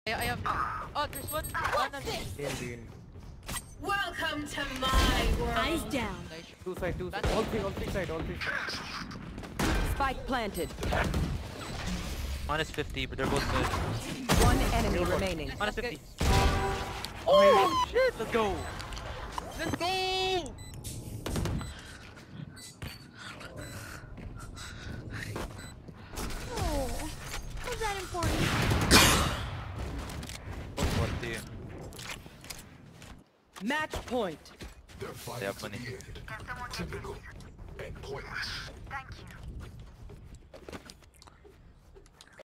I have. Oh, there's one. Welcome to my world. Eyes down. Two side. All three side. Spike planted. Minus 50, but they're both good. One enemy remaining. Minus 50. Oh shit! Let's go! Let's go! Oh, was that important? What do you? Match point. They have money. Typical and pointless. Thank you.